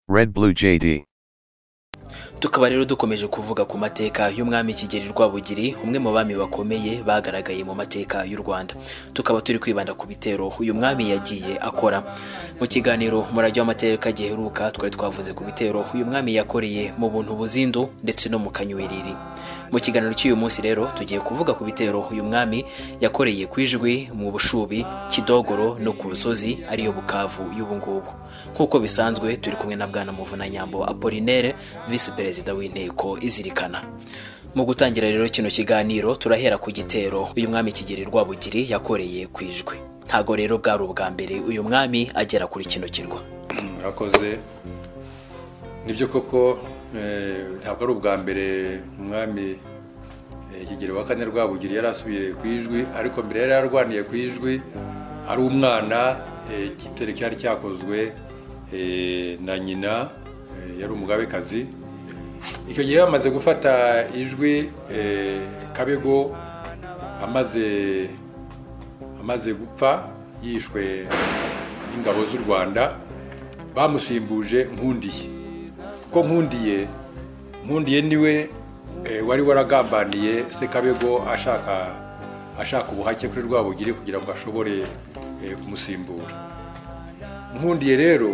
Red Blue JD. Tukaba rero dukomeje kuvuga ku mateka y'umwami Kigeli Rwabugiri, umwe mu bami bakomeye bagaragaye mu mateka y'u Rwanda. Tukaba turi kwibanda ku bitero uyu mwami yagiye akora. Mu kiganiro murajya w'amateka giheruka twari twavuze ku bitero uyu mwami yakoreye mu buntu buzindu ndetse no mu Kanyweriri. Mu kiganiro cy'uyu munsi rero tugiye kuvuga ku bitero uyu mwami yakoreye kwijwi mu Bushubi, Kidogoro no ku Rusozi ariyo Bukavu y'ubungubu. Nkuko bisanzwe turi kumwe na Bwana Muvunanyambo Apollinaire, Vice Perezida w'inteko izirikana. Mu gutangira rero kino kiganiro turahera ku gitero uyu mwami Kigeli Rwabugiri yakoreye kwijwi. Ntago rero bwari ubwa mbere uyu mwami agera kuri kino kirwa. Murakoze. Nibyo koko ntabwo ari ubwa mbere umwami Kigeli wa kane Rwabugiri yarasubiye kwijwi, ariko mbere yari yarwaniye kwijwi ari umwana. Igitero cyari cyakozwe na nyina yari umugabekazi. Icyo gihe bamaze gufata ijwi, Kabego amaze gupfa yishwe n'ingabo z'u Rwanda, bamusimbuje Nkundiye. Ko Nkundiye niwe wari waragambaniye se Kabego ashaka ubuhake kuri Rwabugiri kugira ngo ashobore kumusimbura. Nkundiye rero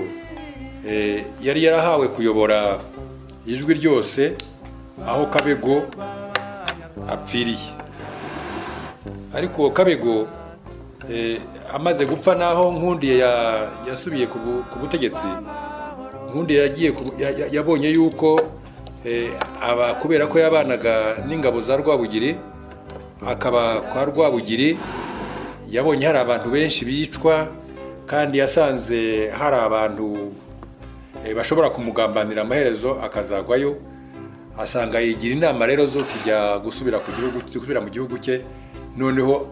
yari yarahawe kuyobora ijwi ryose aho Kabego apfiriye. Ariko Kabego amaze gupfa naho Nkundiye yasubiye ku butegetsi, Nkundiye yabonye yuko kubera ko yabanaga n'ingabo za Rwabugiri, akaba kwa Rwabugiri yabonye hari abantu benshi bicwa, kandi yasanze hari abantu bashobora kumugambanira amaherezo akazagwayo. Asanga yigira inama rero zo kujya gusubira mu gihugu cye, noneho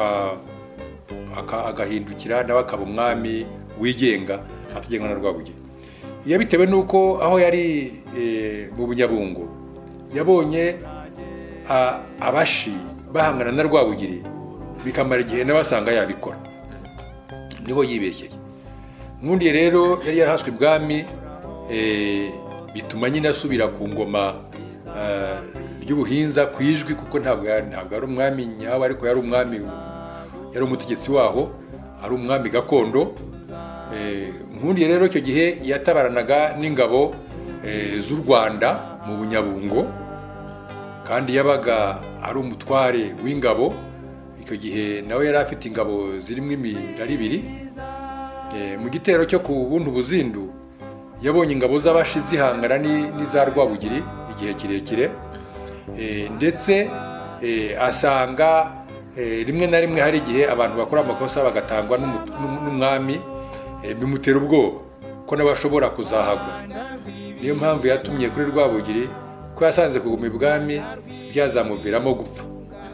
agahindukira nawe akaba umwami wigenga ategekwa na Rwabugiri. Bitewe nuko aho yari mu Bunyabungo yabonye abashi bahangana na Rwabugiri, bikamara igihe n'abasanga yabikora, niho yibeshyeye. Nkundiye rero yari yarahaswe ibwami, bituma nyine asubira ku ngoma ry'ubuhinza kwijwi, kuko ntabwo ari umwami nyawe, ariko yari umutegetsi waho, ari umwami gakondo. Nkundiye rero icyo gihe yatabaranaga n'ingabo z'u Rwanda mu Bunyabungo, kandi yabaga ari umutware w'ingabo. Icyo gihe nawe yari afite ingabo zirimo imirari ibiri. Mu gitero cyo ku buntu buzindu yabonye ingabo z'abashi zihangana n'iza Rwabugiri igihe kirekire, ndetse asanga rimwe na rimwe hari igihe abantu bakora amakosa bagatangwa n'umwami, bimutera ubwoba ko n'abashobora kuzahagwa. Niyo mpamvu yatumye kuri Rwabugiri ko yasanze kuguma ibwami byazamuviramo gupfa.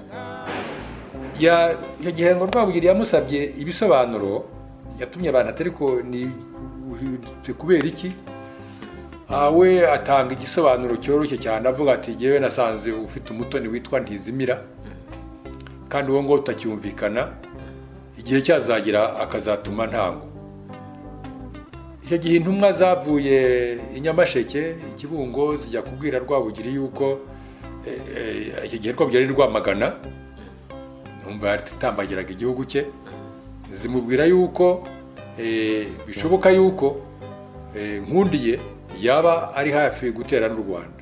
Icyo gihe ngo Rwabugiri yamusabye ibisobanuro, yatumye abantu ariko ni kubera iki. We atanga igisobanuro cyoroshye cyane, avuga ati jyewe nasanze ufite umutoni witwa Ntizimira, kandi uwo ngo utacyumvikana, igihe cyazagira akazatuma ntango. Icyo gihe intumwa zavuye i Nyamasheke, Kibungo, zijya kubwira Rwabugiri yuko icyo gihe Rwabugiri ari Rwamagana, numva yatambagiraga igihugu cye, zimubwira yuko bishoboka yuko Nkundiye yaba ari hafi gutera n'u Rwanda.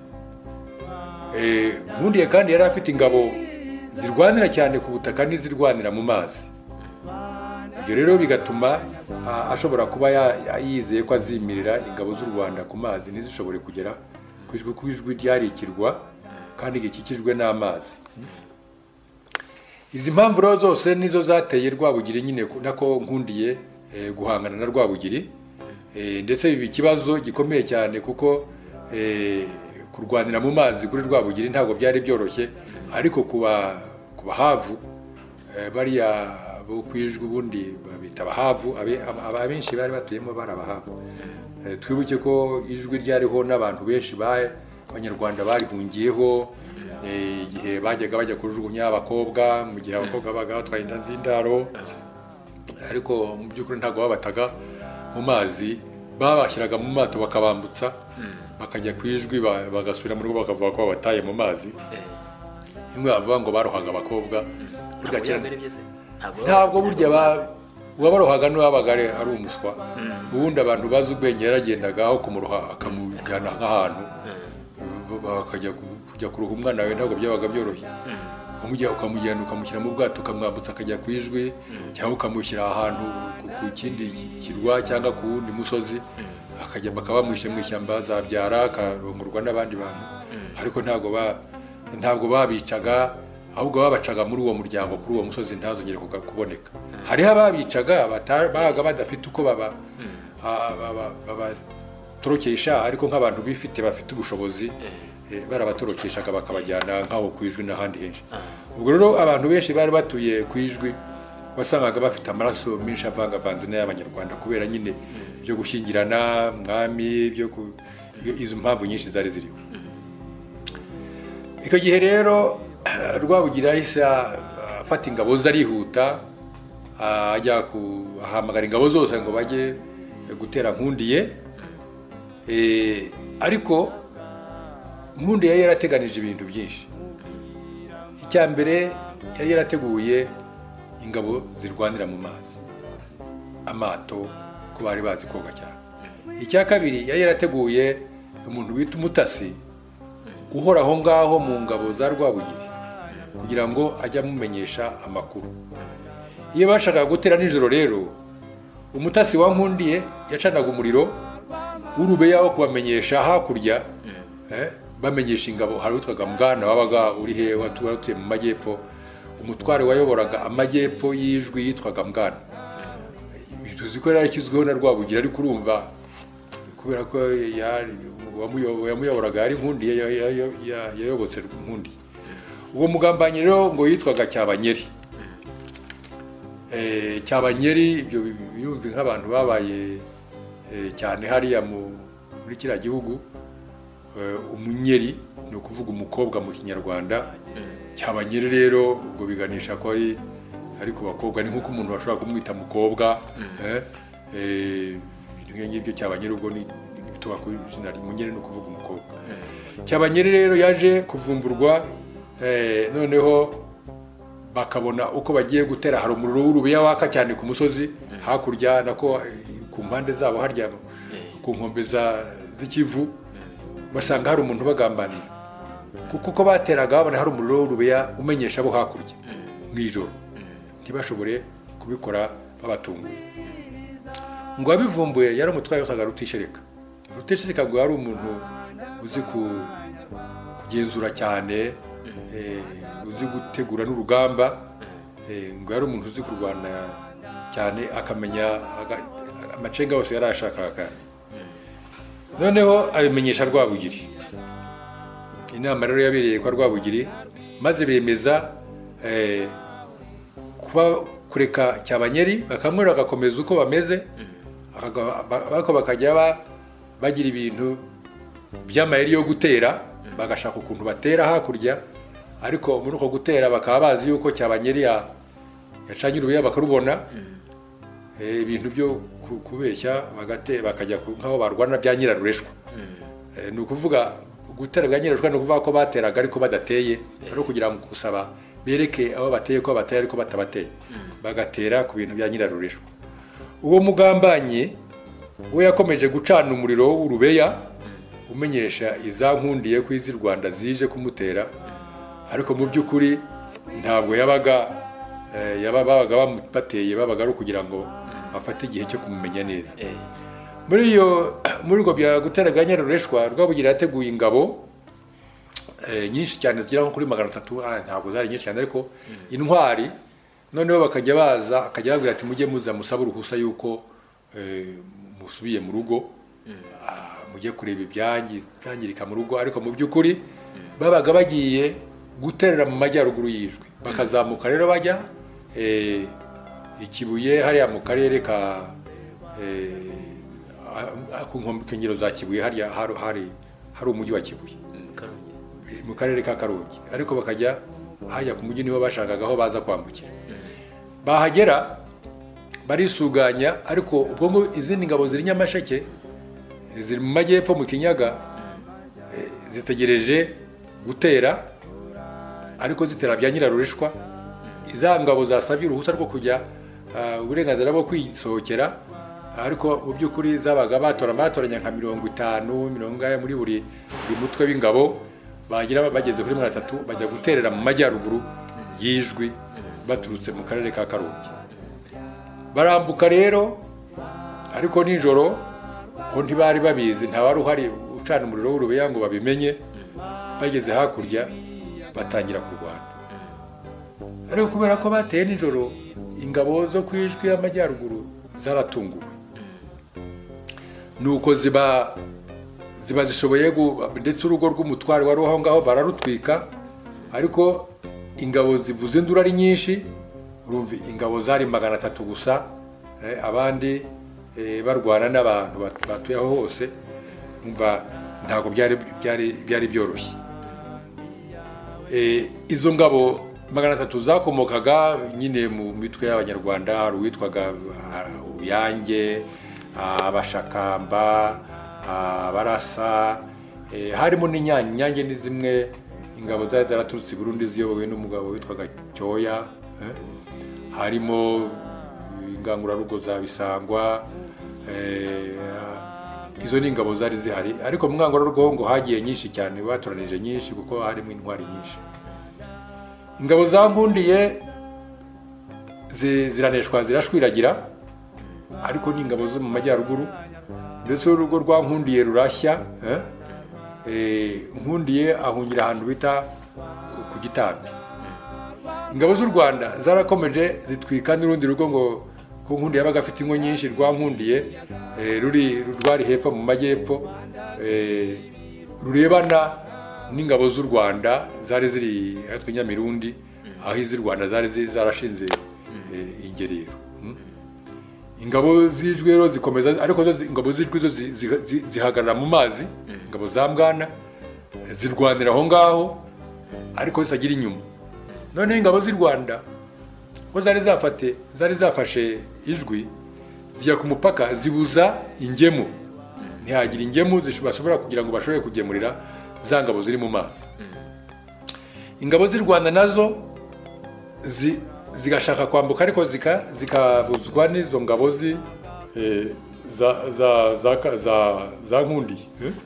Nkundiye kandi yari afite ingabo zirwanira cyane ku butaka n'izirwanira mu mazi. Ibyo rero bigatuma ashobora kuba yizeye ko azimirira ingabo z'u Rwanda ku mazi ntizishobore kugera ku ijwi ryari ikirwa kandi gikikijwe n'amazi. Izi mpamvu rero zose nizo zateye Rwabugiri nyine nako Nkundiye guhangana na Rwabugiri, ndetse biba ikibazo gikomeye cyane, kuko kurwanira mu mazi kuri Rwabugiri ntabwo byari byoroshye. Ariko kuba Havu, bariya bo kwijwi ubundi babita Abahavu, abenshi bari batuyemo bari Abahavu. Twibuke ko ijwi ryariho n'abantu benshi b'Abanyarwanda barihungiyeho, igihe bajya kujugunya abakobwa, mu gihe abakobwa babaga batwaye inda z'indaro, ariko mu by'ukuri ntabwo babataga mu mazi babashyiraga mu mato bakabambutsa bakajya ku ijwi bagasubira mu rugo bakavuga ko babataye mu mazi. Imwe bavuga ngo barohaga abakobwa. Ntabwo burya uwabarohaga n'uwabaga ari umuswa. Ubundi abantu bazi ubwenge yaragendaga aho kumuroha akamujyana nk'ahantu kujya kuruha umwana wawe ntabwo byabaga byoroshye. Ukamujyana ukamushyira mu bwato ukamwambutsa akajya ku ijwi cyangwa ukamushyira ahantu ku kindi kirwa cyangwa ku wundi musozi akajya bakaba bamwishe mu ishyamba azabyara akarongorwa n'abandi bantu. Ariko ntabwo babicaga, ahubwo babacaga muri uwo muryango kuri uwo musozi ntazongere kuboneka. Hariho ababicaga babaga badafite uko babatorokesha, ariko nk'abantu bafite ubushobozi barabatorokeshaga bakabajyana nk'aho ku ijwi n'ahandi henshi. Ubwo rero abantu benshi bari batuye ku ijwi wasangaga bafite amaraso menshi avangavanze n'ay'abanyarwanda kubera nyine byo gushyingirana mwami izo mpamvu nyinshi zari ziriho. Icyo gihe rero Rwabugiri yahise afata ingabo ze arihuta ajya ahamagara ingabo zose ngo bajye gutera Nkundiye. Ariko Nkundiye yari yarateganije ibintu byinshi. Icya mbere yari yarateguye ingabo zirwanira mu mazi, amato ko bari bazi koga cyane. Icya kabiri yari yarateguye umuntu bita umutasi uhora aho ngaho mu ngabo za Rwabugiri kugira ngo ajye amumenyesha amakuru. Iyo bashakaga gutera nijoro rero umutasi wa Nkundiye yacanaga umuriro w'urubeya wo kubamenyesha hakurya, bamenyesha ingabo. Hari utwaga Mbwana wabaga uri he watuye mu majyepfo, umutware wayoboraga amajyepfo y'ijwi yitwaga Mbwana. Tuzi ko yarishyizweho na Rwabugiri, ariko urumva kubera ko yamuyoboraga ari Nkundiye yayobotse Nkundiye. Uwo mugambanyi rero ngo yitwaga Cyabanyeri. Cyabanyeri ibyo birumvi nk'abantu babaye cyane hariya muri kiriya gihugu. Umunyeri ni ukuvuga umukobwa mu Kinyarwanda. Cyabanyeri rero ubwo biganisha ko ari ku bakobwa, ni nk'uko umuntu bashobora kumwita mukobwa. Ngibyo Cyabanyeri ubwo ni bituba ku izina Umunyeri ni ukuvuga umukobwa. Cyabanyeri rero yaje kuvumburwa, noneho bakabona uko bagiye gutera. Hari umuriro w'urubeya waka cyane ku musozi hakurya nako ku mpande zabo harya ku nkombe z'ikivu. Basanga hari umuntu bagambanira kuko bateraga babona hari umuriro w'urubeya umenyesha abo hakurya mu ijoro, ntibashobore kubikora babatunguye. Ngo abivumbuye yari umutware witwaga Rutishereka. Rutishereka ngo yari umuntu uzi kugenzura cyane, uzi gutegura n'urugamba. Ngo yari umuntu uzi kurwana cyane akamenya amacenga yose yari ashakaga kandi. Noneho abimenyesha Rwabugiri. Inama rero yabereye kwa Rwabugiri maze bemeza kureka Cyabanyeri bakamwera agakomeza uko bameze, bakajya bagira ibintu by'amayeri yo gutera, bagashaka ukuntu batera hakurya. Ariko muri uko gutera bakaba bazi yuko Cyabanyeri yacanye urubeya bakarubona. Ibintu byo kubeshya bakajya nk'aho barwana bya Nyirarureshwa. Ni ukuvuga gutera bya Nyirarureshwa, ni ukuvuga ko bateraga ariko badateye, ari kugira ngo kusaba bereke abo bateye ko bateye ariko batabateye, bagatera ku bintu bya Nyirarureshwa. Uwo mugambanyi we yakomeje gucana umuriro w'urubeya umenyesha iza Nkundiye ko iz'i Rwanda zije kumutera, ariko mu by'ukuri ntabwo yabaga bateye, babaga ari kugira ngo bafate igihe cyo kumumenya neza. Muri ubwo bya gutera bya Nyirarureshwa, Rwabugiri yateguye ingabo nyinshi cyane zigera nko kuri 300. Ntabwo zari nyinshi cyane ariko intwari. Noneho bakajya babwira ati mujye muza musaba uruhusa yuko musubiye mu rugo, mujye kureba ibyangirika mu rugo. Ariko mu by'ukuri babaga bagiye guterera mu majyaruguru y'ijwi, bakazamuka rero bajya Ikibuye hariya mu karere ku nkengero za Kibuye hariya hari umujyi wa Kibuye mu karere ka Karongi. Ariko bakajya hajya ku mujyi niho bashakaga aho baza kwambukira. Bahagera barisuganya, ariko ubwo izindi ngabo ziri Nyamasheke ziri mu majyepfo mu Kinyaga, zitegereje gutera, ariko zitera bya nyirarurishwa. Iza ngabo zasabye uruhusa rwo kujya uburenganzira bwo kwisohokera, ariko mu by'ukuri zabaga batoranya nka 50 muri buri mutwe w'ingabo, bagira bageze kuri 300 bajya guterera mu majyaruguru y'Ijwi baturutse mu karere ka Karongi. Barambuka rero, ariko nijoro ho ntibari babizi, nta wari uhari ucana umuriro w'urubeya ngo babimenye. Bageze hakurya batangira kurwana, ariko kubera ko bateye nijoro, ingabo zo kwijwi y'amajyaruguru zaratunguwe, nuko ziba zishoboye ndetse urugo rw'umutware wari aho ngaho bararutwika, ariko ingabo zivuze induru ari nyinshi. Urumva ingabo zari 300 gusa, abandi barwana n'abantu batuye aho hose. Umva ntago byari byoroshye. Izo ngabo 300 zakomokaga nyine mu mitwe y'Abanyarwanda, hari uwitwaga Uyange, Abashakamba, Abarasa, harimo n'Inyange ni zimwe ingabo zari zaraturutse i Burundi ziyobowe n'umugabo witwaga Cyoya, harimo ingangurarugo za Bisangwa. Izo ni ingabo zari zihari, ariko mu ngangurarugo ngo hagiye nyinshi cyane, batoranije nyinshi kuko harimo intwari nyinshi. Ingabo zankundiye ziraneshwa zirashwiragira, ariko ni ingabo zo mu majyaruguru, ndetse urugo rwa Nkundiye rurashya. Nkundiye ahungira ahantu bita ku Gitambi. Ingabo z'u Rwanda zarakomeje zitwika n'urundi rugo ngo ko Nkundiye yabaga afite ingo nyinshi, rwa Nkundiye rwari hepfo mu majyepfo, rurebana n'ingabo z'u Rwanda zari ziri atwe Nyamirundi, aho iz'u Rwanda zari zarashinze ingerero. Ingabo z'Ijwi rero zikomeza, ariko ingabo z'Ijwi zo zihagarara mu mazi. Ingabo za Mbwana zirwanira aho ngaho, ariko zitagira inyuma. None ingabo z'u Rwanda ko zari zafashe Ijwi, zijya ku mupaka zibuza ingemu, ntihagira ingemu bashobora kugira ngo bashobore kugemurira za ngabo ziri mu mazi. Ingabo z'u Rwanda nazo zigashaka kwambuka, ariko zikabuzwa n'izo ngabo za Nkundiye.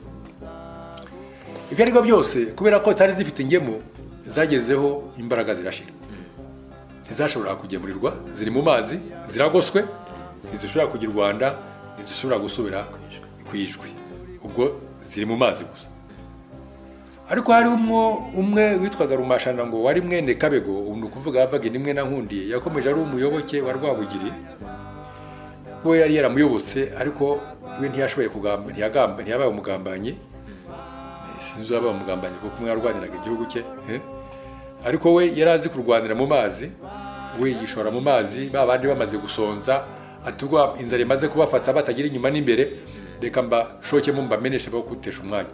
Ibyo ariko byose kubera ko tari zifite ingemu, zagezeho imbaraga zirashira, ntizashobora kugemurirwa, ziri mu mazi, ziragoswe, ntizishobora kujya u Rwanda, ntizishobora gusubira ku Ijwi, ubwo ziri mu mazi gusa. Ariko hari umwe witwaga Rumashana ngo wari mwene Kabego, ubu kuvuga yavaga nimwe na Nkundiye, yakomeje ari umuyoboke wa Rwabugiri, kuko yari yaramuyobotse, ariko we ntiyashoboye ntiyabaye umugambanyi. Sinzi yabaye umugambanyi kuko umwe yarwaniraga igihugu cye, ariko we yari azi kurwanira mu mazi. We yishora mu mazi, babandi bamaze gusonza, atugwa inzara imaze kubafata batagira inyuma n'imbere, reka mbashokemo mbameneshe bo kutesha umwanya.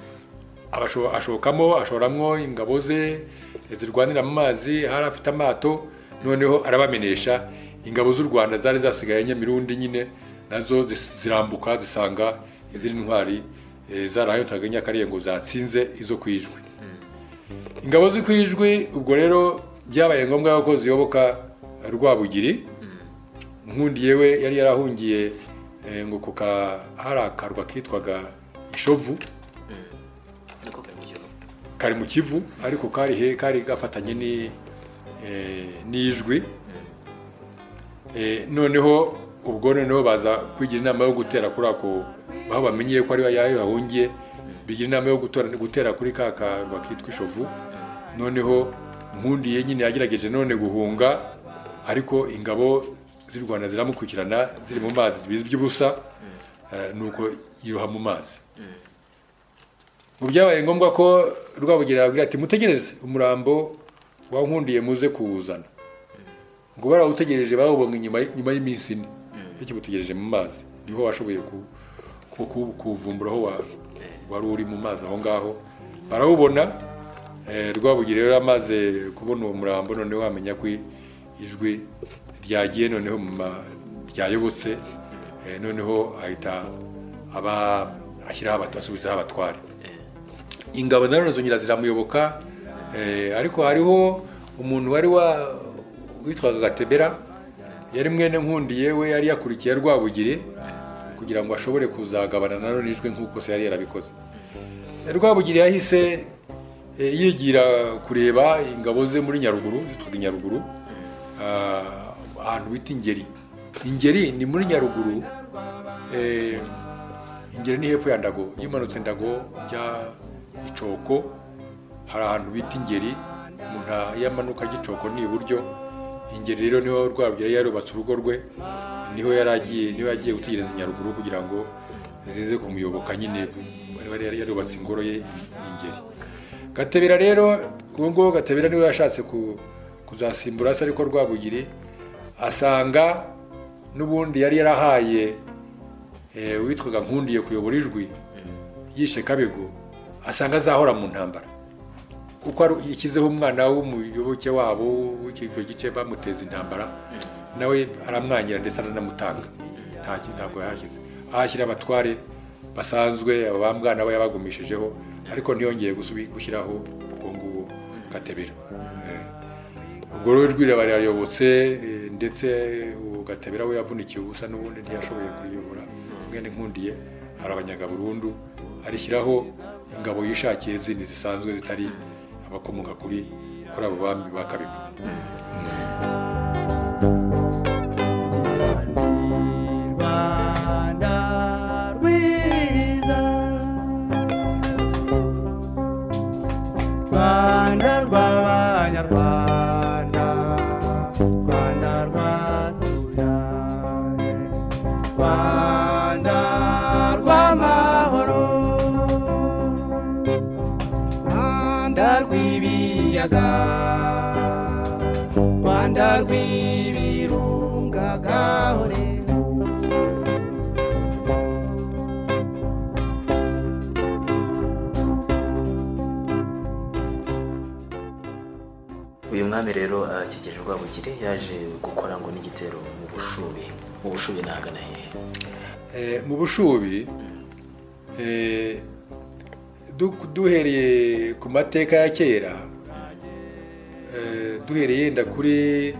Ashoramwo ingabo ze zirwanira mu mazi, hari afite amato, noneho arabamenesha. Ingabo z'u Rwanda zari zasigaye Nyamirundi nyine, nazo zirambuka zisanga izindi ntwari zarahayotaga Nyakarengo zatsinze izo ku Ijwi. Ingabo zo ku Ijwi ubwo rero byabaye ngombwa ko ziyoboka Rwabugiri. Nkundiye we yari yarahungiye ngo hari akarwa kitwaga Ishovu, kari mu Kivu, ariko kari gafatanye n'Ijwi. Noneho baza kwigira inama yo gutera kuri ako, baho bamenyeye ko ari yahungiye, bigira inama yo gutera kuri ka karwa kitwa Ishovu. Noneho Nkundiye nyine yagerageje none guhunga, ariko ingabo z'u Rwanda ziramukurikirana ziri mu mazi bizi by'ubusa, nuko yiroha mu mazi. Mu byabaye ngombwa ko Rwabugiri abwira ati mutegereze umurambo wa Nkundiye muze kuwuzana, ngo barawutegereje bawubonye nyuma y'iminsi ine, bikimutegereje mu mazi, niho washoboye kuvumbura aho wari uri mu mazi aho ngaho, barawubona. Rwabugiri rero amaze kubona uwo murambo, noneho wamenya ko Ijwi ryagiye, noneho ryayobotse, noneho ahita ashyiraho asubizaho abatware. Ingabo nazo zongera ziramuyoboka, ariko hariho umuntu wari witwaga Gatebera, yari mwene Nkundiye, we yari yakurikiye Rwabugiri kugira ngo ashobore kuzagabana na Ronijwe nk'uko se yari yarabikoze. Rwabugiri yahise yigira kureba ingabo ze muri Nyaruguru, zitwaga Nyaruguru, ahantu bita Ingeri. Ingeri ni muri Nyaruguru, Ingeri ni hepfo ya Ndago, yimanutse Ndago jya Gicoko, hari ahantu bita Ingeri, umuntu yamanuka Gicoko ni iburyo. Ingeri rero niho Rwabugiri yarubatse urugo rwe, niho yagiye gutegereza Nyaruguru kugira ngo zize kumuyoboka nyine, bari yarubatse ingoro ye Ingeri. Gatebera rero, ubwo Gatebera niwe yashatse kuzasimbura se, ariko Rwabugiri asanga n'ubundi yari yarahaye witwaga Nkundiye kuyobora Ijwi, yishe Kabego, asanga azahora mu ntambara kuko ikizeho umwana w'umuyoboke wabo w'icyo gice bamuteza intambara, nawe aramwangira ndetse aranamutanga, ntabwo yahashyize. Ahashyira abatware basanzwe, aba bamwana we yabagumishijeho, ariko ntiyongeye gushyiraho ubwo ngubu Gatebera. Ubwo rero Ijwi barayobotse, ndetse Gatebera we yavunikiye ubusa, n'ubundi ntiyashoboye kuriyobora. Mwene Nkundiye arabanyaga burundu, arishyiraho ingabo yishakiye zindi zisanzwe zitari abakomoka kuri abo bami ba Kabego. Rwanda rw'Abanyarwanda, Rwanda rwatubyaye, Rwanda rw'amahoro, Rwanda rw'ibiyaga, Rwanda rw'ibirunga gahore. Uyu mwami rero Kigeli Rwabugiri yaje gukora ngo n'igitero mu Bushubi. Mu Bushubi nahagana hehe? Mu Bushubi, duhereye ku mateka ya kera, duhereye yenda kuri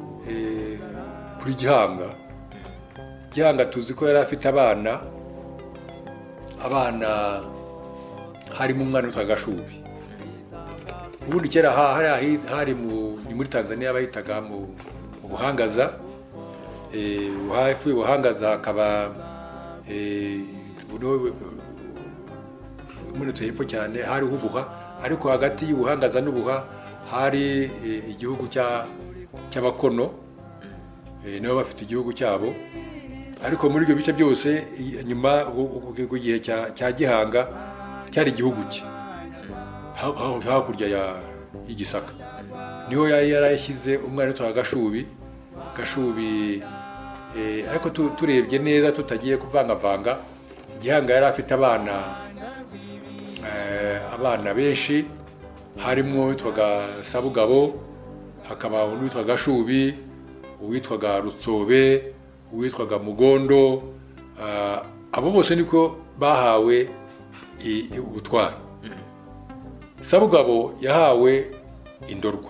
Gihanga. Gihanga tuzi ko yari afite abana harimo umwana witwa Gashubi. Ubundi kera hari muri Tanzania bahitaga mu Buhangaza, hafi Buhangaza hakaba umunutse hepfo cyane hari Ubuha, ariko hagati y'Ubuhangaza n'Ubuha hari igihugu cy'Abakono, nibo bafite igihugu cyabo. Ariko muri ibyo bice byose nyuma ku gihe cya Gihanga cyari igihugu cye hakurya y'Igisaka, niho yarashyize umwana witwa Gashubi. Ariko turebye neza tutagiye kuvangavanga, Gihanga yari afite abana benshi, harimo uwitwaga Sabugabo, hakaba uwitwaga Gashubi, uwitwaga Rutsobe, uwitwaga Mugondo. Abo bose niko bahawe ubutwari. Sabugabo yahawe Indorwa,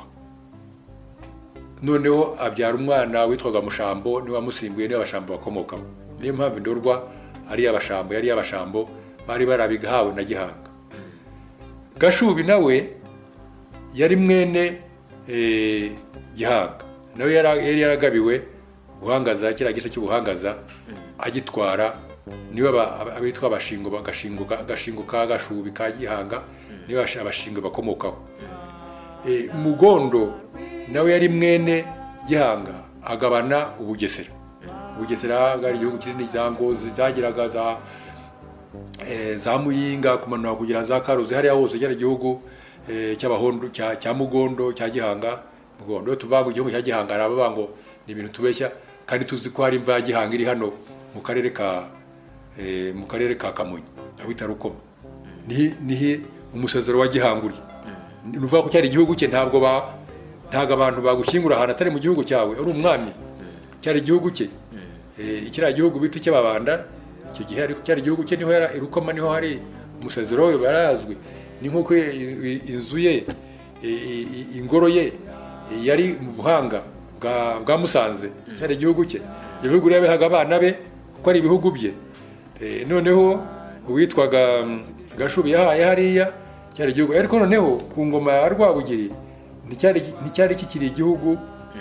noneho abyara umwana witwaga Mushambo, niwe wamusimbuye, niwe Abashambo bakomokaho. Niyo mpamvu Indorwa ari Abashambo bari barabigahawe na Gihanga. Gashubi nawe yari mwene Gihanga, nawe yari yaragabiwe Buhangaza, kiriya gice cy'Ubuhangaza agitwara, niwe abitwa Abashingo, Agashingo ka Gashubi ka Gihanga niwe Abashingo bakomokaho. Mugondo nawe yari mwene Gihanga, agabana Ubugesera. Ubugesera bwari igihugu kinini, za Ngozi zagiraga za Muyinga kumanuka kugira za Karuzi, hariya hose cyari igihugu cy'Abahondo cya Mugondo cya Gihanga. Mugondo tuvuga igihugu cya Gihanga araba ngo ni ibintu tubeshya, kandi tuzi ko hari imva ya Gihanga iri hano mu karere ka Kamonyi abita Rukoma. Nihe umusezero wa Gihanga uri, nuvuga ko cyari igihugu cye. Ntabwo abantu bagushyingura ahantu atari mu gihugu cyawe, uri umwami, cyari igihugu cye. Kiriya gihugu bita cy'Ababanda icyo gihe ariko cyari igihugu cye, niho i Rukoma niho hari umusezero we barazwi, ni nk'uko inzu ye ingoro ye yari mu buhanga bwa Musanze, cyari igihugu cye. Ibyo bihugu rero bihaga abana be kuko ari ibihugu bye. Noneho uwitwaga Gashubi yahaye hariya cyari igihugu, ariko noneho ku ngoma ya Rwabugiri nticyari kikiri igihugu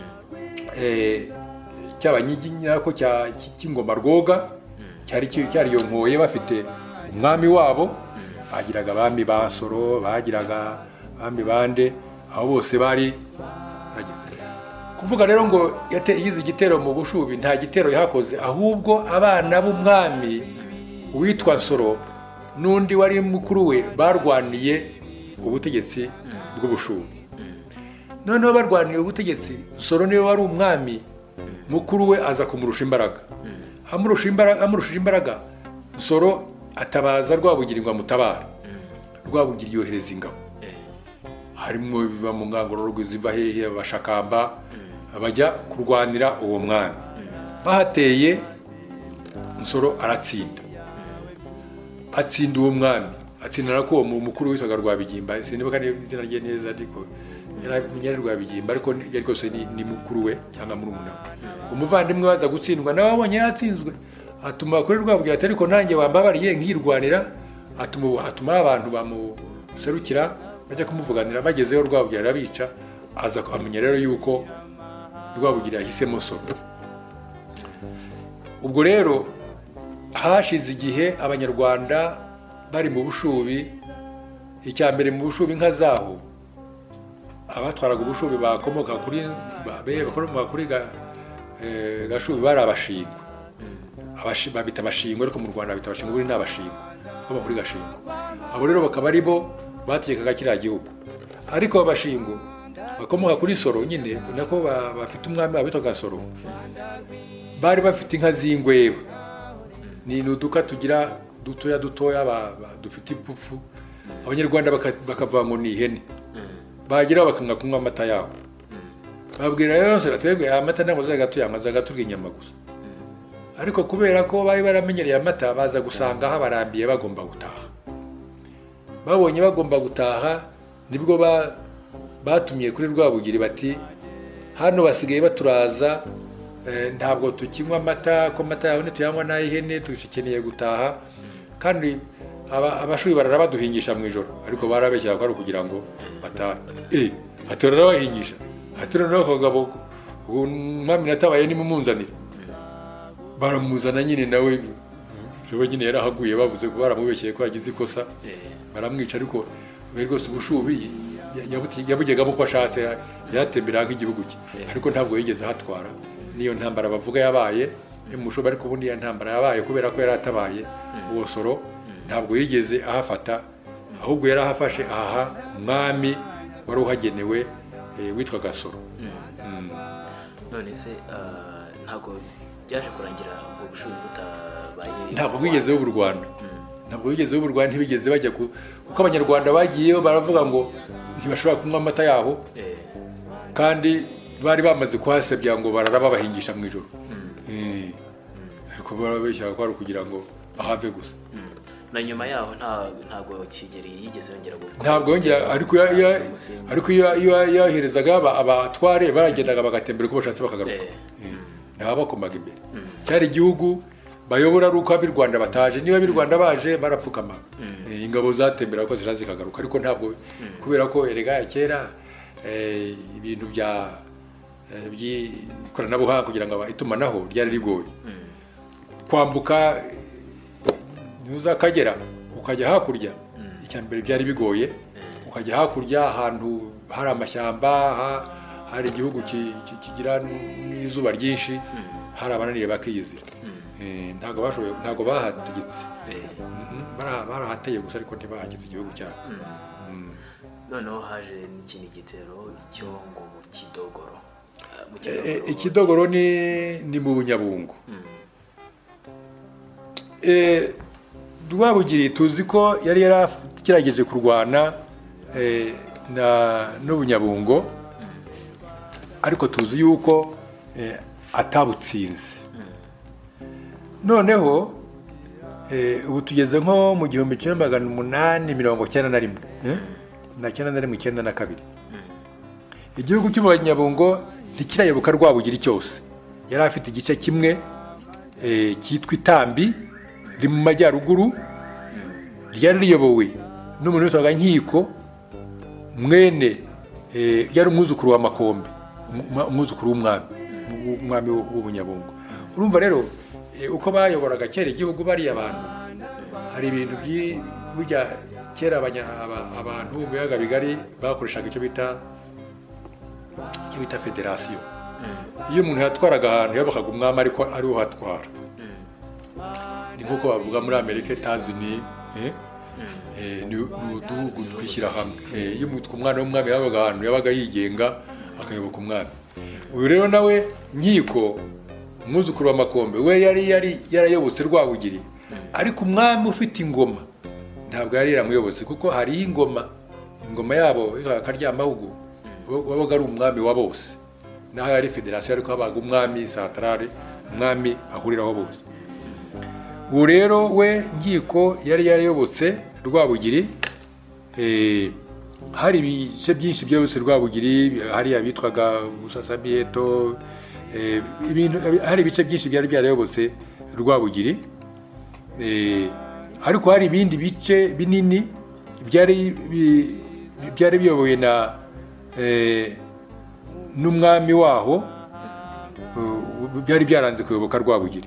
cy'abanyigi nyako cy'ingoma Rwoga, cyari yonkoye bafite umwami wabo, bagiraga abami ba Nsoro, bagiraga abami bande, aho bose bari kuvuga rero ngo yize igitero mu Bushubi, nta gitero yahakoze, ahubwo abana b'umwami uwitwa Nsoro n'undi wari mukuru we barwaniye ubutegetsi bw'Ubushubi. Noneho barwaniye ubutegetsi, Nsoro niwe wari umwami, mukuru we aza kumurusha imbaraga. Amurushije imbaraga, Nsoro atabaza Rwabugiri ngo amutabare. Rwabugiri yohereza ingabo, harimo biva mu ngangoro rw'iziva hehe abashakamba, bajya kurwanira uwo mwami. Bahateye, Nsoro aratsinda, atsinda uwo mwami, atsindana ko uwo mukuru witwaga Rwabigimba, sinibuka izina rye neza, ariko yari Rwabigimba, ariko yari rwose ni mukuru we cyangwa murumuna we. Umuvandimwe waza gutsindwa nawe abonye yatsinzwe, atuma kuri Rwabugiri ati ariko nanjye wambabariye nkirwanira, atuma abantu bamuserukira bajya kumuvuganira. Bagezeho Rwabugiri arabica, aza amenya rero yuko Rwabugiri yahisemo Nsoro. Ubwo rero hashize igihe abanyarwanda bari mu Bushubi, icya mbere mu Bushubi inka zaho abatwaraga Ubushubi bakomoka kuri Gashubi bari abashingwe, babita abashingwe, ariko mu Rwanda babita abashingwe, buri n'abashingwe bakoma kuri Gashingwe. Abo rero bakaba ari bo bategekaga kiriya gihugu, ariko abashingwe bakomoka kuri Nsoro nyine nako bafite umwami witwaga Nsoro, bari bafite inka z'ingweba, ni uduka tugira dutoya dufite ipfufu. Abanyarwanda bakavuga ngo ni ihene, bagira bakanga kunywa amata yabo. Babwira rero Nsoro twebwe amata ntabwo tuzaga tuyanywa, tuzaga turya inyama gusa. Ariko kubera ko bari baramenyereye amata, baza gusanga aho barambiye bagomba gutaha. Babonye bagomba gutaha, nibwo batumiye kuri Rwabugiri bati hano basigaye baturaza, ntabwo tukinywa amata, ko amata yawe ntituyanywa n'ay'ihene, tukeneye gutaha. Kandi Abashubi barara baduhingisha mu ijoro, ariko barabeshyira ko ari ukugira ngo batahe. Atorera bahingisha, atorera n'akagabo umwami natabaye nimumunzanire, baramuzana nyine nawe rero nyine yarahaguye, bavuze ko baramubeshyeye ko yagize ikosa, baramwica. Ariko we rwose Ubushubi yabugegamo uko ashatse, yaratembera nk'igihugu cye, ariko ntabwo yigeze ahatwara. Niyo ntambara bavuga yabaye mu Bushubi, ariko ubundi ya ntambara yabaye kubera ko yaratabaye uwo Nsoro, ntabwo yigeze ahafata, ahubwo yarahafashe aha umwami wari uhagenewe witwaga Nsoro. None se ntabwo byaje kurangira ubwo Bushubi butabaye, ntabwo bwigezeho u Rwanda, ntabwo bigezeho u Rwanda, ntibigeze bajya kuko abanyarwanda bagiyeyo baravuga ngo ntibashobora kunywa amata yabo, kandi bari bamaze kuhasebya ngo barara babahingisha mu ijoro. Ariko barabeshya ko ari ukugira ngo bahave gusa. Na nyuma yaho ntabwo Kigeli yigeze yongera gukora, ntabwo yongera. Ariko iyo yaherezaga abatware baragendaga bagatembera uko bashatse bakagaruka, ntabakomaga imbere. Cyari igihugu bayobora ari uko ab'i Rwanda bataje, niba ab'i Rwanda baje barapfukama, ingabo zatembera ko ziraza zikagaruka. Ariko ntabwo, kubera ko erega kera ibintu by'ikoranabuhanga kugira ngo itumanaho ryari rigoye. Kwambuka Akagera ukajya hakurya, icya mbere byari bigoye. Ukajya hakurya ahantu hari amashyamba, hari igihugu kigira n'izuba ryinshi, hari abananire bakiyizira. Ntabwo bahategetse, barahateye gusa, ariko ntibahagize igihugu cyabo. Noneho haje n'ikindi gitero cyo ngo mu Kidogoro. Ikidogoro ni mu Bunyabungo. Rwabugiri tuzi ko yari yaragerageje kurwana n'Ubunyabungo, ariko tuzi yuko atabutsinze. Noneho ubu tugeze nko mu 1891 na 1992. Igihugu cy'Abanyabungo ntikirayoboka Rwabugiri cyose. Yari afite igice kimwe cyitwa Itambi ri mu majyaruguru, ryari riyobowe n'umuntu witwaga Nkiko mwene yari umwuzukuru wa Makombe, umwuzukuru w'umwami w'Ubunyabungo. Urumva rero uko bayoboraga kera igihugu bari abantu, hari ibintu burya kera abantu mu biyaga bigari bakoreshaga icyo bita federasiyo. Iyo umuntu yatwaraga ahantu yabahaga umwami ariko ari we hatwara. Ni nk'uko bavuga muri Amerika, Etazini ni uduhugu twishyira hamwe. Iyo umwana w'umwami yabaga ahantu yabaga yigenga akayoboka umwami. Uyu rero nawe Nkiko umwuzukuru wa Makombe we yari yarayobotse Rwabugiri, ariko umwami ufite ingoma ntabwo yari yaramuyobotse, kuko hari ingoma yabo Karyamahugu wabaga ari umwami wa bose, naho yari federasiyo ariko habaga umwami centrale, umwami ahuriraho bose. Ubu rero we Nkiko yari yarayobotse Rwabugiri, hari ibice byinshi byose Rwabugiri, hari abitwaga Busasabiheto, hari ibice byinshi byari byarayobotse Rwabugiri, ariko hari ibindi bice binini byari biyobowe n'umwami waho, byari byaranze kuyoboka Rwabugiri.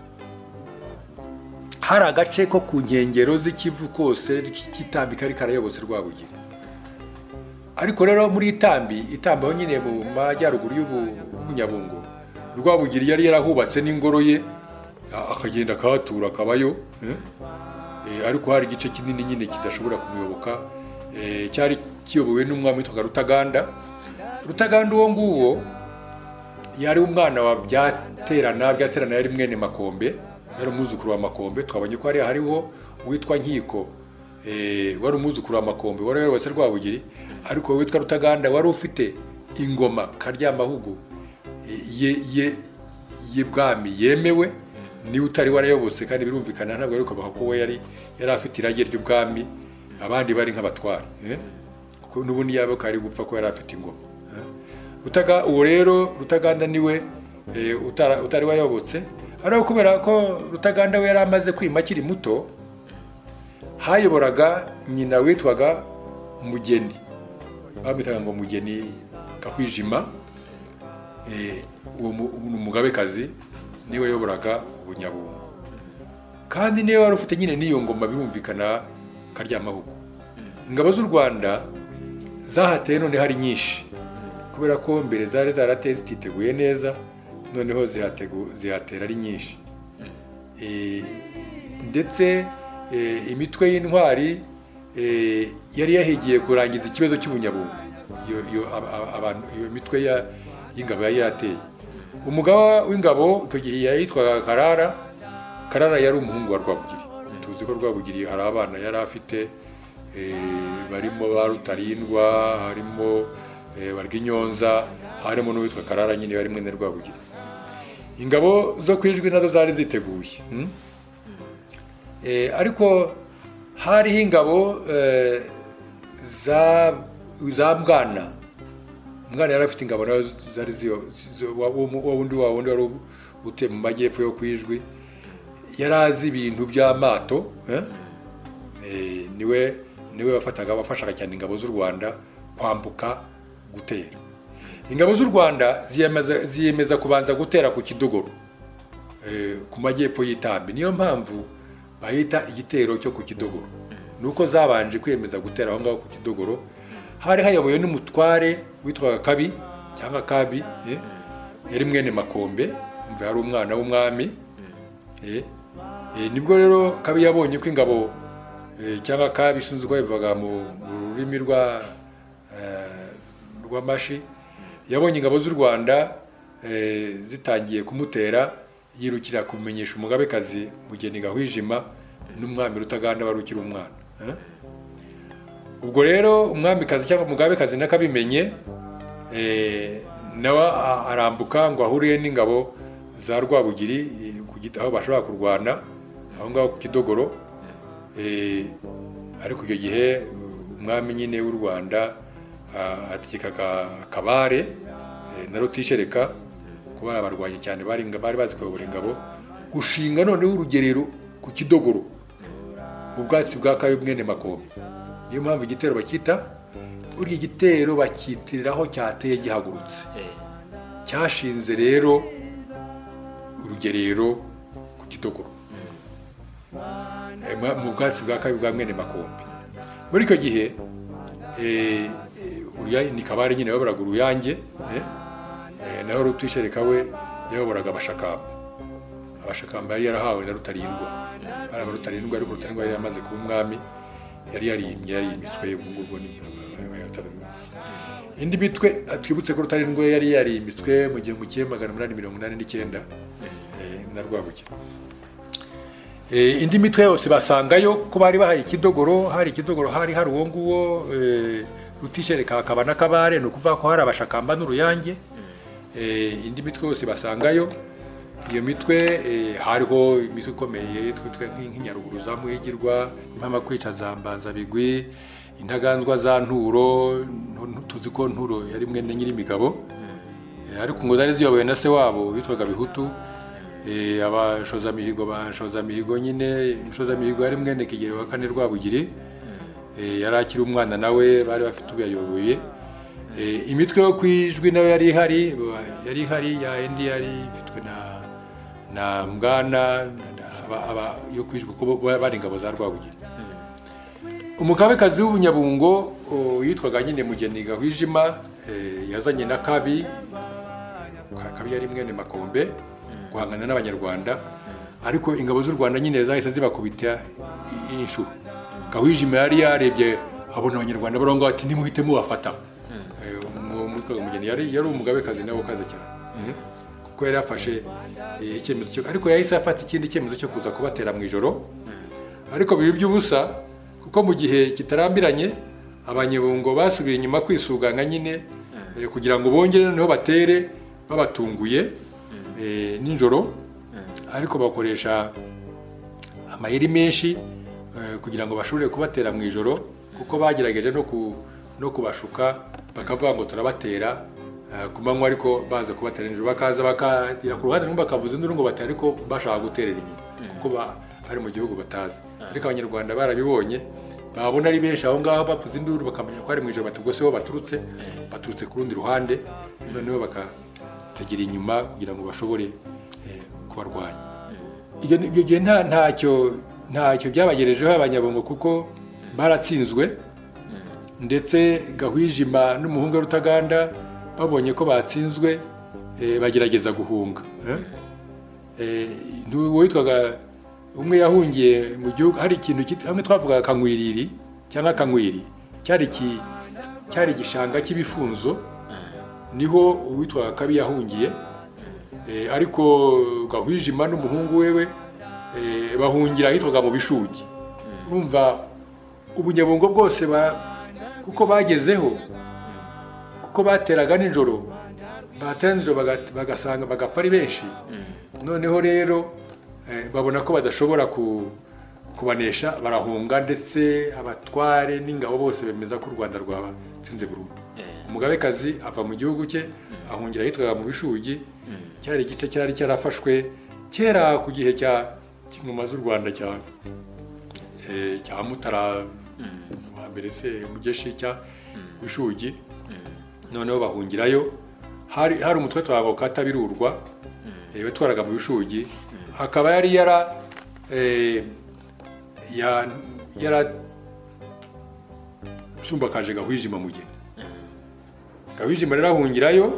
Hari agace ko ku nkengero z'Ikivu kose k'Itambi kari karayobotse Rwabugiri, ariko rero muri Itambi aho nyine mu majyaruguru y'Ubunyabungo, Rwabugiri yari yarahubatse n'ingoro ye, akagenda akahatura akabayo, ariko hari igice kinini nyine kidashobora kumuyoboka, cyari kiyobowe n'umwami witwaga Rutaganda. Uwo nguwo yari umwana wa Byaterana yari mwene Makombe, yari umwuzukuru wa Makombe. Twabonye ko hariho uwitwa Nkiko wari umwuzukuru wa Makombe wari yayobatse Rwabugiri, ariko witwa Rutaganda wari ufite ingoma Karyamahugu ye bwami yemewe, ni utari warayobotse, kandi birumvikana ntabwo ariko baka ko yari afite irage ry'ubwami, abandi bari nk'abatwara, kuko n'ubundi yabo kari gupfa ko yari afite ingoma. Uwo rero Rutaganda niwe utari warayobotse, ariko kubera ko Rutaganda we yari amaze kwima akiri muto, hayoboraga nyina witwaga Mugeni, bamwitaga ngo Mugeni Gahwijima, uwo umugabekazi niwe wayoboraga Ubunyabungo, kandi niwe wari ufite nyine n'iyo ngoma, birumvikana Karyamahugu. Ingabo z'u Rwanda zahateye none hari nyinshi, kubera ko mbere zari zarateye zititeguye neza, noneho zihatera ari nyinshi, ndetse imitwe y'intwari yari yahigiye kurangiza ikibazo cy'Ubunyabungo. Iyo mitwe y'ingabo yari yateye. Umugaba w'ingabo icyo gihe yitwaga Karara yari umuhungu wa Rwabugiri. Tuzi ko Rwabugiri hari abana yari afite, barimo ba Rutarindwa, harimo Barwinyonza, harimo n'uwitwa Karara nyine yari mwene Rwabugiri. Ingabo zo kwijwi nazo zari ziteguye, ariko hariho ingabo za Mbwana. Mbwana yari afite ingabo nazo zari wundi wari utuye mu majyepfo yo kwijwi, yari azi ibintu by'amato, niwe wafashaga cyane ingabo z'u Rwanda kwambuka gutera. Ingabo z'u Rwanda ziyemeza kubanza gutera ku Kidogoro, ku majyepfo y'Itambi. Niyo mpamvu bahita igitero cyo ku Kidogoro, nuko zabanje kwiyemeza gutera aho ngaho ku Kidogoro. Hari hayoboye n'umutware witwaga Kabi cyangwa Kabi, yari mwene Makombe, yari umwana w'umwami. Nibwo rero Kabi yabonye ko ingabo cyangwa Kabi sinzi ko bivuga mu rurimi rw'amashi, yabonye ingabo z'u Rwanda zitangiye kumutera, yirukira kumenyesha umugabekazi Mugeni Gahwijima n'umwami Rutaganda wari ukiri umwana. Ubwo rero umwamikazi cyangwa umugabekazi nakabimenye, nawe arambuka ngo ahuriye n'ingabo za Rwabugiri aho bashobora kurwana, aho ngaho ku Kidogoro. Ariko icyo gihe umwami nyine w'u Rwanda ategekaga Kabare na Rutishereka kuba abarwanyi cyane bari bazi kuyobora ingabo, gushinga noneho urugerero ku Kidogoro ubwatsi bwa Kabi mwene Makombe. Niyo mpamvu igitero bakita, uri igitero bakitiriraho cyateye gihagurutse, cyashinze rero urugerero ku Kidogoro mu bwatsi bwa Kabi bwa mwene Makombe. Muri icyo gihe ni Kabare nyine yayoboraga Uruyange, naho Rutishereka we yayoboraga Abashakamba yari yarahawe na Rutarindwa. Bari Rutarindwa, ariko Rutarindwa yari yamaze kuba umwami, yari yarimitswe ubwo ni indi mitwe. Twibutse ko Rutarindwa yari yarimitswe mu 1889 na Rwabugiri. Indi mitwe yose basangayo ko bari bahaye Kidogoro, hari uwo nguwo Rutishereka hakaba na Kabare, no kuvuga ko hari Abashakamba n'Uruyange. Indi mitwe yose basangayo. Iyo mitwe hariho imitwe ikomeye twitwe nk'inyaruguru za Muhigirwa, impama kwica za Mbanza Bigwi, intaganzwa za Nturo, tuzi ko Nturo yari mwene Nyirimigabo, ariko ngo zari ziyobowe na se wabo witwaga Bihutu. Abashozamihigo nyine, Mushozamihigo yari mwene Kigeli wa kane Rwabugiri, yari akiri umwana nawe bari bafite ubuyoboye. Imitwe yo kwijwi nayo yari ihari, ya indi yari ifitwe na Mbwana yo kwijwi ko bari ingabo za Rwabugiri. Umugabekazi w'Ubunyabungo yitwaga nyine Mugeni Gahwijima, yazanye na Kabi yari mwene Makombe guhangana n'Abanyarwanda, ariko ingabo z'u Rwanda nyine zahise zibakubita inshuro. Gahwijima yari yarebye abona Abanyarwanda baronga ati nimuhite mubafata. Mugeni yari umugabekazi nawe kaze cyane, kuko yari yafashe icyemezo cyo, ariko yahise afata ikindi cyemezo cyo kuza kubatera mu ijoro. Ariko bibi by'ubusa, kuko mu gihe kitarambiranye Abanyabungo basubiye inyuma kwisuganga nyine kugira ngo bongere noneho batere babatunguye nijoro, ariko bakoresha amayeri menshi kugira ngo bashobore kubatera mu ijoro, kuko bagerageje no kubashuka bakavuga ngo turabatera ku manywa, ariko baza kubatera nijoro, bakaza bakagira ku ruhande rumwe bakavuza induru ngo batera, ariko bashaka guterera inyuma kuko bari mu gihugu batazi. Ariko Abanyarwanda barabibonye, babona ari benshi aho ngaho bavuza induru, bakamenya ko ari mu ijoro, batugose ho baturutse ku rundi ruhande, noneho bakategera inyuma kugira ngo bashobore kubarwanya. Ibyo gihe ntacyo byabagerejeho Abanyabungo, kuko baratsinzwe, ndetse Gahwijima n'umuhungu Rutaganda babonye ko batsinzwe bagerageza guhunga. Witwaga umwe yahungiye mu gihugu, hari ikintu hamwe twavugaga Kankwiriri cyangwa Kankwiri, cyari igishanga cy'ibifunzo, niho uwitwaga Kabi yahungiye. Ariko Gahwijima n'umuhungu wewe bahungira ahitwaga mu Bishugi. Urumva Ubunyabungo bwose kuko bagezeho, kuko bateraga nijoro, bagasanga bagapfa ari benshi. Noneho rero babona ko badashobora kubanesha, barahunga, ndetse abatware n'ingabo bose bemeza ko u Rwanda rwabatsinze burundu. Umugabekazi ava mu gihugu cye ahungira ahitwaga mu Bishugi, cyari igice cyari cyarafashwe kera ku gihe cy'ingoma z'u Rwanda cya Mutara wa mbere se Mugeshi cya Bishugi. Noneho bahungirayo, hari umutwe twago Katabirurwa watwaraga mu Bishugi, akaba yari sumbakaje Gahwijima Mugeni. Gahwijima rero ahungirayo,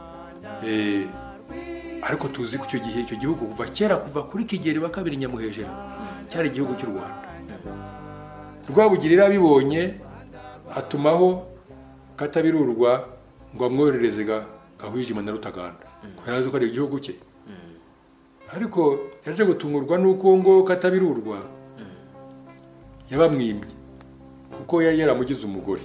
ariko tuzi ko icyo gihugu kuva kera, kuva kuri Kigeli wa kabiri Nyamuhejera, cyari igihugu cy'u Rwanda. Rwabugiri abibonye atumaho Katabirurwa ngo amwoherereze Gahwijima na Rutaganda, kubera ko ari igihugu cye. Ariko yaje gutungurwa nuko ngo Katabirurwa yabamwimye, kuko yari yaramugize umugore.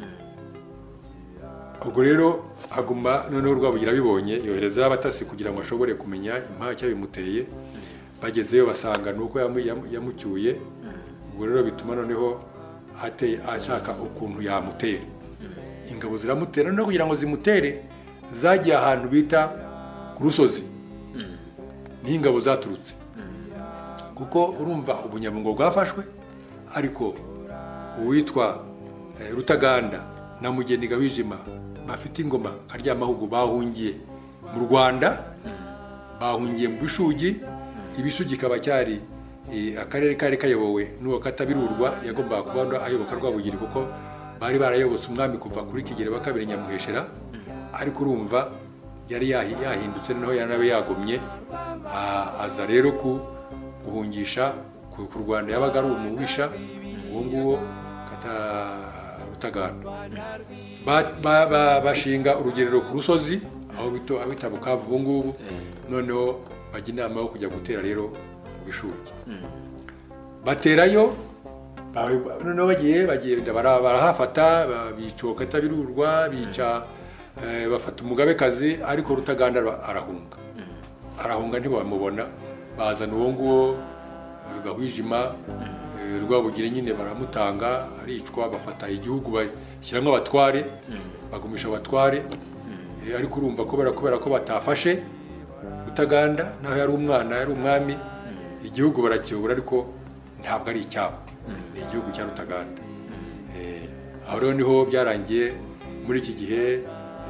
Ubwo rero aguma, noneho Rwabugira abibonye yohereza abatasi kugira ngo ashobore kumenya impaka bimuteye. bagezeyo basanga nuko yamucyuye. Ubwo rero bituma noneho ashaka ukuntu yamutera. Ingabo ziramutera no kugira ngo zimutere zagiye ahantu bita ku Rusozi. Ni ingabo zaturutse kuko urumva ubunyabungo bwafashwe, ariko uwitwa Rutaganda na Mugeni Gawijima bafite ingoma Karyamahugu bahungiye mu Rwanda, bahungiye mu Bishugi. Ibishugi kaba cyari akarere kari kayobowe n'uwo Katabirurwa yagombaga kuba ayoboka Rwabugiri, kuko bari barayobotse umwami kuva kuri Kigeli wa kabiri Nyamuheshera, ariko urumva yari yahindutse noneho yanabe yagomye. Aza rero guhungisha ku Rwanda, yabaga ari umubisha uwo nguwo Rutaganda. Bashinga urugerero ku Rusozi aho bita Bukavu ubu ngubu, noneho bajya inama yo kujya gutera rero mu Bishugi. Baterayo noneho bagenda barahafata, bica Katabirurwa, bica bafata umugabekazi, ariko Rutaganda arahunga ntibamubona. Bazana uwo nguwo Gawijima, Rwabugiri nyine baramutanga, aricwa. Bafata igihugu bashyiramo abatware, bagumisha abatware, ariko urumva kubera ko batafashe Rutaganda, naho yari umwana, yari umwami, igihugu barakiyobora, ariko ntabwo ari icyabo, ni igihugu cya Rutaganda. Aho rero niho byarangiye muri iki gihe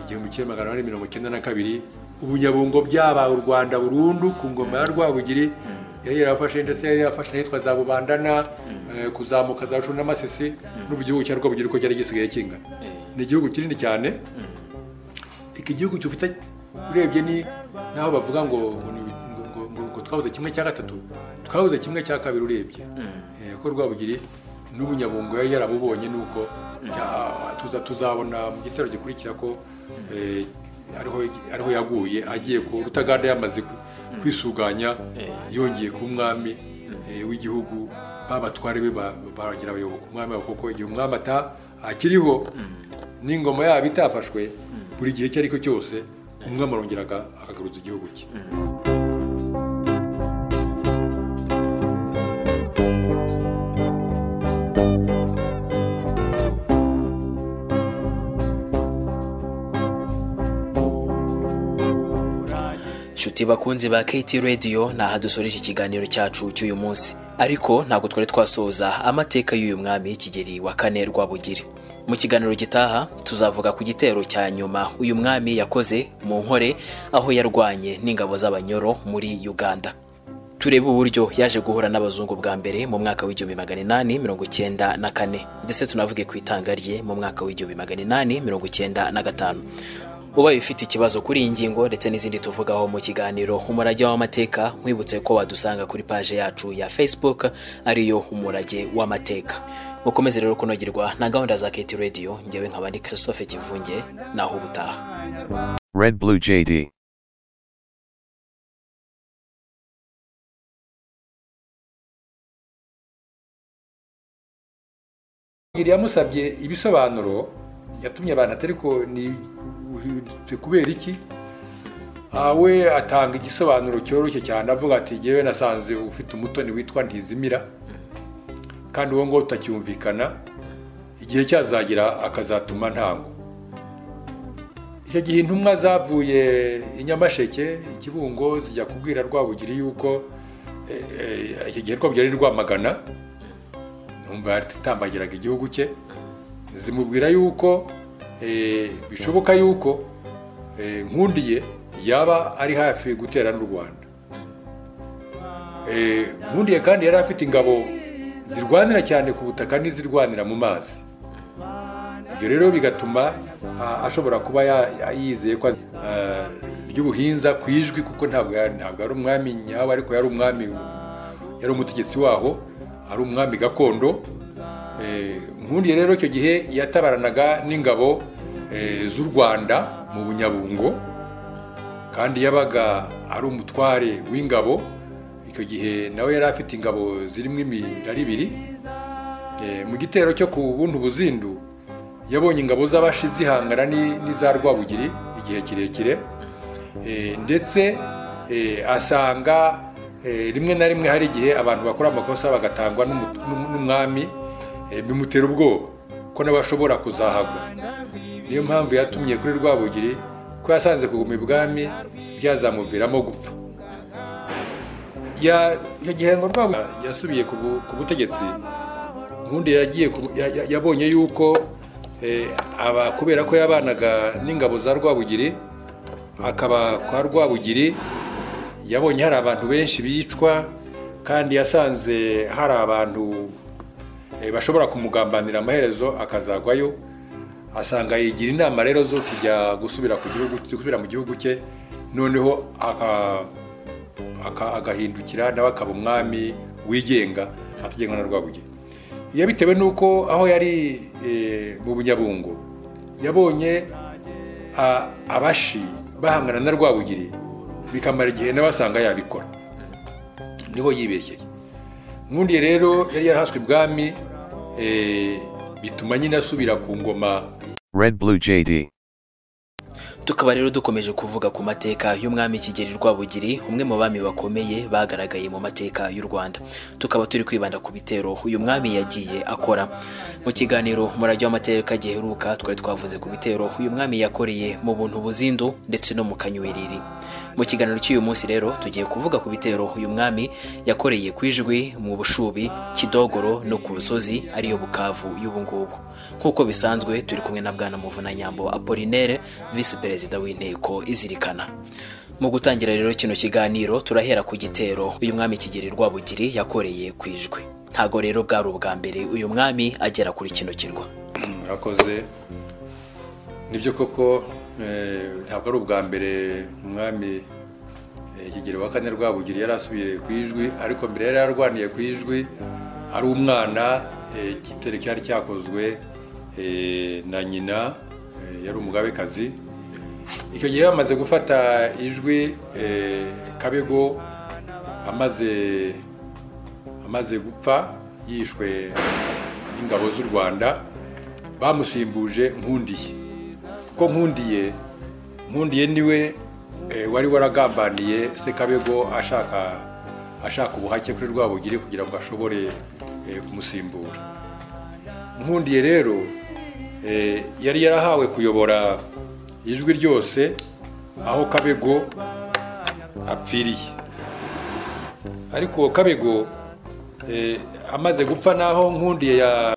1892 ubunyabungo byabaye u Rwanda burundu ku ngoma ya Rwabugiri. Yari yarafashe ndetse yari yarafashe n'itwa za Bubandana, kuzamuka za Rushuru n'Amasisi, n'ubu igihugu cya Rwabugiri ko cyari gisigaye kingana. Ni igihugu kinini cyane. Iki gihugu cyufite urebye ni naho bavuga ngo twabuze kimwe cya gatatu, twabuze kimwe cya kabiri urebye. Ko Rwabugiri n'ubunyabungo yari yarabubonye, nuko tuzabona mu gitero gikurikira ko ariho yaguye, agiye ku Rutaganda yamaze kwisuganya, yongeye ku mwami w'igihugu. Babatware be baragira abayoboka umwami, kuko igihe umwami akiriho n'ingoma yabo itafashwe, buri gihe cyariko cyose umwami arongeraga akagaruza igihugu cye. Nshuti bakunzi ba KT Radio, naha dusoreje ikiganiro cyacu cy'uyu munsi, ariko ntabwo twari twasoza amateka y'uyu mwami Kigeli wa kane Rwabugiri. Mu kiganiro gitaha tuzavuga ku gitero cya nyuma uyu mwami yakoze mu Nkore, aho yarwanye n'ingabo z'Abanyoro muri Uganda. Turebe uburyo yaje guhura n'abazungu bwa mbere mu mwaka w'1894, ndetse tunavuge ku itanga rye mu mwaka w'1895. Ubaye ufite ikibazo kuri iyi ngingo ndetse n'izindi tuvugaho mu kiganiro Umurage w'Amateka, nkwibutse ko wadusanga kuri page yacu ya Facebook ariyo Umurage w'Amateka. Mukomeze rero kunogerwa na gahunda za KT Radio. Ngewe nkaba ndi Christophe Kivunge, naho ubutaha. Red Blue JD. Yamusabye ibisobanuro, yatumye abantu atariko ni kubera iki. We atanga igisobanuro cyoroshye cyane, avuga ati ngewe nasanze ufite umutoni witwa Ntizimira, kandi uwo ngo utacyumvikana, igihe cyazagira akazatuma ntango. Icyo gihe intumwa zavuye i Nyamasheke, Kibungo, zijya kubwira Rwabugiri yuko icyo gihe Rwabugiri ari Rwamagana, numva yatambagiraga igihugu cye, zimubwira yuko bishoboka yuko Nkundiye yaba ari hafi gutera n'u Rwanda. Nkundiye kandi yari afite ingabo zirwanira cyane ku butaka n'izirwanira mu mazi. Ibyo rero bigatuma ashobora kuba yizeye ko ry'ubuhinza kwijwi, kuko ntabwo ari umwami nyawe, ariko yari umwami, yari umutegetsi waho, ari umwami gakondo. Nkundiye rero icyo gihe yatabaranaga n'ingabo z'u Rwanda mu Bunyabungo, kandi yabaga ari umutware w'ingabo. Icyo gihe nawe yari afite ingabo zirimo imirari ibiri. Mu gitero cyo ku Buntu Buzindu yabonye ingabo z'Abashi zihangana n'iza Rwabugiri igihe kirekire, ndetse asanga rimwe na rimwe hari igihe abantu bakora amakosa bagatangwa n'umwami, bimutera ubwoba ko nawe ashobora kuzahagwa. Niyo mpamvu yatumye kuri Rwabugiri ko yasanze kuguma ibwami byazamuviramo gupfa. Icyo gihe ngo Rwabugiri yasubiye ku butegetsi, Nkundi yabonye yuko kubera ko yabanaga n'ingabo za Rwabugiri, akaba kwa Rwabugiri yabonye hari abantu benshi bicwa, kandi yasanze hari abantu bashobora kumugambanira amaherezo akazagwayo. Asanga yigira inama rero zo kujya gusubira mu gihugu cye, noneho agahindukira nawe akaba umwami wigenga ategekwa na Rwabugiri. Bitewe nuko aho yari mu Bunyabungo yabonye abashi bahangana na Rwabugiri, bikamara igihe n'abasanga yabikora, niho yibeshyeye. Nkundi rero yari yarahaswe ibwami, bituma nyine asubira ku ngoma. Red Blue JD. Tukaba rero dukomeje kuvuga ku mateka y'umwami Kigeli Rwabugiri, umwe mu bami bakomeye bagaragaye mu mateka y'u Rwanda. Tukaba turi kwibanda ku bitero uyu mwami yagiye akora. Mu kiganiro murajya w'amateka giheruka twari twavuze ku bitero uyu mwami yakoreye mu Buntu Buzindu ndetse no mu Kanyweriri. Mu kiganiro cy'uyu munsi rero tugiye kuvuga ku bitero uyu mwami yakoreye kwijwi, mu Bushubi, Kidogoro no ku Rusozi ariyo Bukavu y'ubu ngubu. Nkuko bisanzwe turi kumwe na Bwana Muvunanyambo Apollinaire, Vice Perezida w'inteko izirikana. Mu gutangira rero kino kiganiro turahera ku gitero uyu mwami Kigeli Rwabugiri yakoreye kwijwi. Ntago rero bwari ubwa mbere uyu mwami agera kuri kino kirwa. Murakoze. Nibyo koko, ntabwo ari ubwa mbere umwami Kigeli wa kane Rwabugiri yarasubiye kwijwi, ariko mbere yari yarwaniye kwijwi ari umwana. Igitero cyari cyakozwe na nyina, yari umugabekazi. Icyo gihe bamaze gufata ijwi, Kabego amaze gupfa yishwe n'ingabo z'u Rwanda, bamusimbuje Nkundiye. Ko Nkundiye niwe wari waragambaniye se Kabego ashaka ubuhake kuri Rwabugiri kugira ngo ashobore kumusimbura. Nkundiye rero yari yarahawe kuyobora ijwi ryose aho Kabego apfiriye. Ariko Kabego amaze gupfa naho Nkundiye